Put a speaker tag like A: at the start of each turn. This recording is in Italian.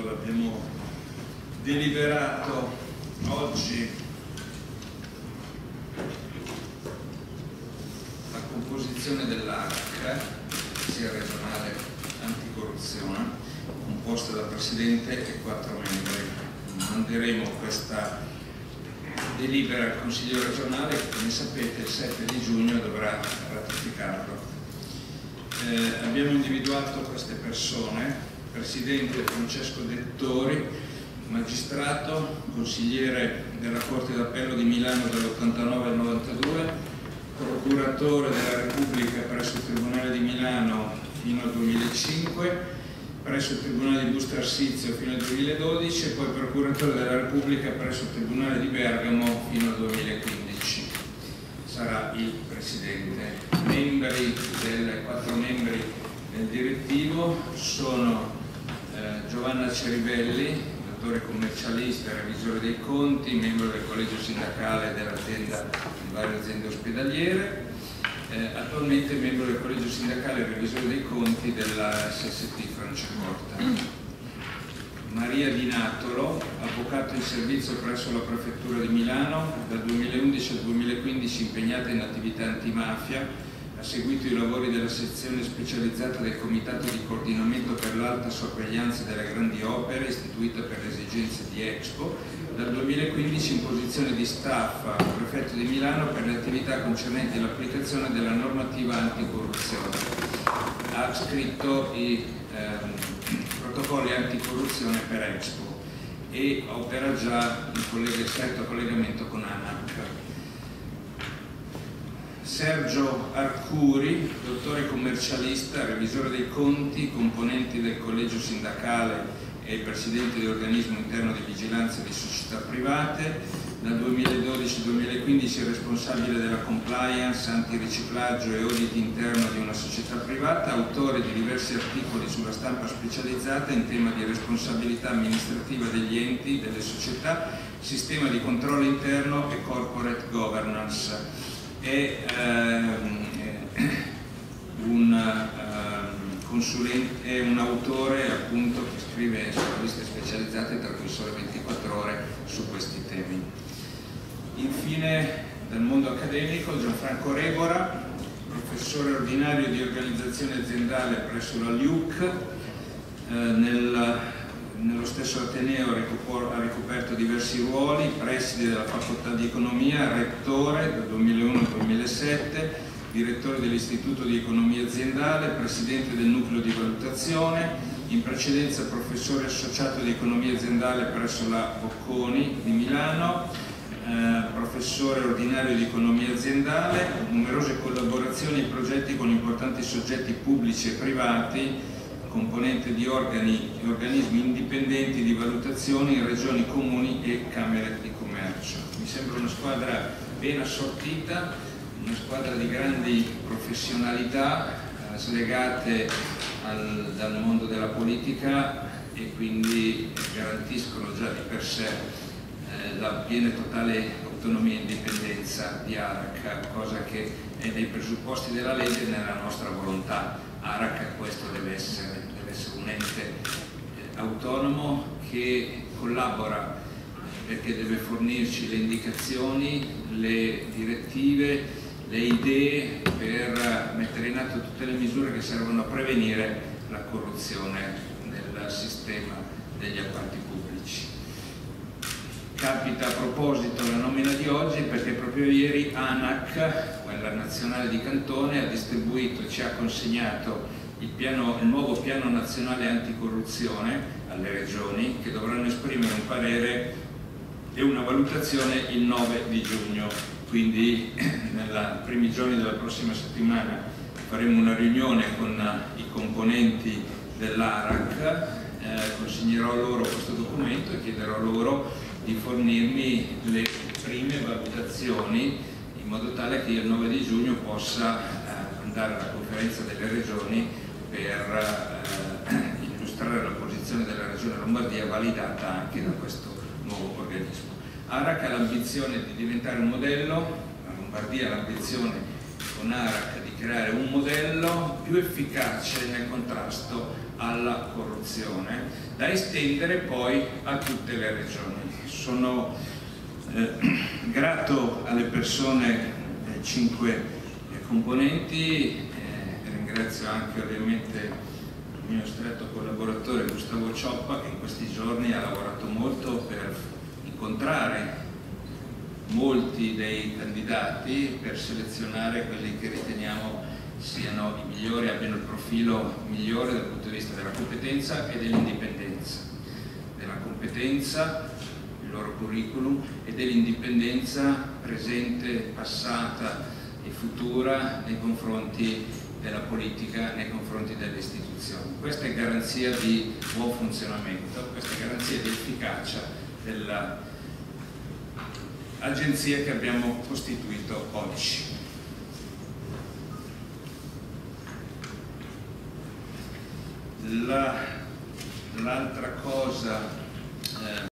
A: abbiamo deliberato oggi la composizione dell'ARAC, sia regionale anticorruzione, composta da presidente e 4 membri. Manderemo questa delibera al Consiglio regionale che, come sapete, il 7 di giugno dovrà ratificarlo. Abbiamo individuato queste persone: presidente Francesco Dettori, magistrato, consigliere della Corte d'Appello di Milano dall'89 al 92, procuratore della Repubblica presso il Tribunale di Milano fino al 2005, presso il Tribunale di Busto Arsizio fino al 2012 e poi procuratore della Repubblica presso il Tribunale di Bergamo fino al 2015. Sarà il presidente. 4 membri del direttivo sono Giovanna Ceribelli, dottore commercialista, revisore dei conti, membro del collegio sindacale dell'azienda di varie aziende ospedaliere, attualmente membro del collegio sindacale e revisore dei conti della SST Franciacorta. Maria Di Natolo, avvocato in servizio presso la Prefettura di Milano, dal 2011 al 2015 impegnata in attività antimafia, ha seguito i lavori della sezione specializzata del Comitato di Coordinamento per l'Alta Sorveglianza delle Grandi Opere, istituita per le esigenze di Expo, dal 2015 in posizione di staff al Prefetto di Milano per le attività concernenti l'applicazione della normativa anticorruzione. Ha scritto i protocolli anticorruzione per Expo e opera già in stretto collegamento con ANAC. Sergio Arcuri, dottore commercialista, revisore dei conti, componenti del collegio sindacale e presidente dell'organismo interno di vigilanza di società private, dal 2012-2015 responsabile della compliance, antiriciclaggio e audit interno di una società privata, autore di diversi articoli sulla stampa specializzata in tema di responsabilità amministrativa degli enti, delle società, sistema di controllo interno e corporate governance. È un autore appunto che scrive su riviste specializzate, tra cui Sole 24 Ore, su questi temi. Infine, dal mondo accademico, Gianfranco Rebora, professore ordinario di organizzazione aziendale presso la LIUC, nello stesso Ateneo ha ricoperto diversi ruoli: preside della facoltà di economia, rettore dal 2001 al 2007, direttore dell'Istituto di Economia Aziendale, presidente del nucleo di valutazione, in precedenza professore associato di economia aziendale presso la Bocconi di Milano, professore ordinario di economia aziendale, numerose collaborazioni e progetti con importanti soggetti pubblici e privati, componente di organi e organismi indipendenti di valutazione in regioni, comuni e camere di commercio. Mi sembra una squadra ben assortita, una squadra di grandi professionalità, slegate dal mondo della politica, e quindi garantiscono già di per sé la piena e totale autonomia e indipendenza di ARAC, cosa che è dei presupposti della legge e nella nostra volontà. ARAC questo deve essere un ente autonomo che collabora, perché deve fornirci le indicazioni, le direttive, le idee per mettere in atto tutte le misure che servono a prevenire la corruzione nel sistema degli appalti pubblici. Capita a proposito la nomina di oggi perché proprio ieri ANAC, quella nazionale di Cantone, ha distribuito e ci ha consegnato il nuovo piano nazionale anticorruzione alle regioni, che dovranno esprimere un parere e una valutazione il 9 di giugno. Quindi nei primi giorni della prossima settimana faremo una riunione con i componenti dell'ARAC, consegnerò loro questo documento e chiederò loro di fornirmi le prime valutazioni, in modo tale che io il 9 di giugno possa andare alla conferenza delle regioni per illustrare la posizione della Regione Lombardia, validata anche da questo nuovo organismo. ARAC ha l'ambizione di diventare un modello, la Lombardia ha l'ambizione con ARAC di creare un modello più efficace nel contrasto alla corruzione, da estendere poi a tutte le regioni. Sono grato alle persone, 5 componenti, ringrazio anche ovviamente il mio stretto collaboratore Gustavo Cioppa, che in questi giorni ha lavorato molto per incontrare molti dei candidati, per selezionare quelli che riteniamo siano i migliori, abbiano il profilo migliore dal punto di vista della competenza e dell'indipendenza. Della competenza, il loro curriculum, e dell'indipendenza presente, passata e futura nei confronti della politica, nei confronti delle istituzioni. Questa è garanzia di buon funzionamento, questa è garanzia di efficacia dell'agenzia che abbiamo costituito oggi. L'altra cosa